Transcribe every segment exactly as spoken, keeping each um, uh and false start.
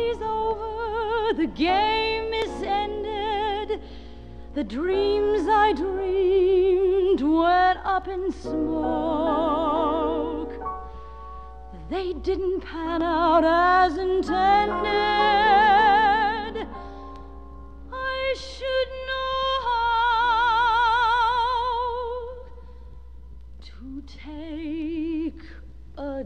party's over, the game is ended. The dreams I dreamed went up in smoke. They didn't pan out as intended. I should know how to take a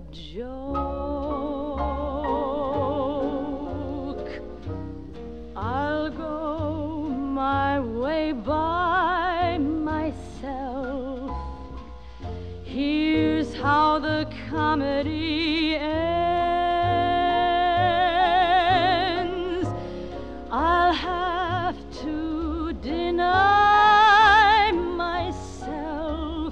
joke. I'll go my way by myself. Here's how the comedy ends. I'll have to deny myself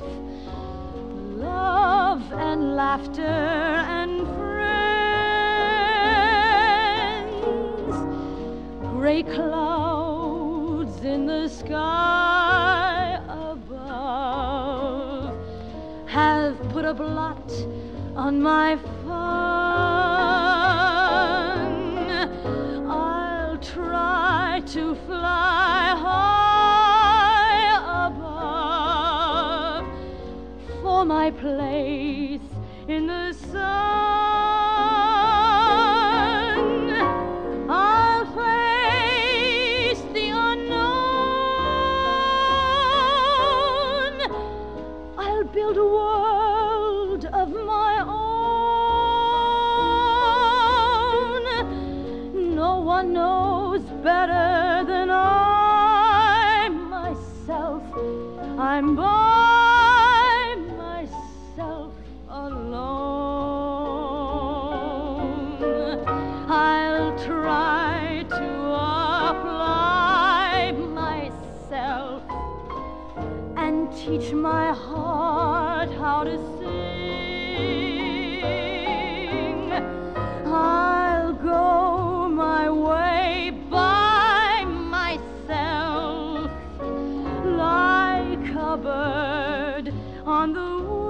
love and laughter and friends. Gray clouds in the sky above have put a blot on my fun. I'll try to fly high above for my place in the sun. I'll face the unknown. I'll build a world of my own. No one knows better than I myself. I'm by myself alone. I'll try to apply myself and teach my heart how to sing. I'll go my way by myself like a bird on the wing.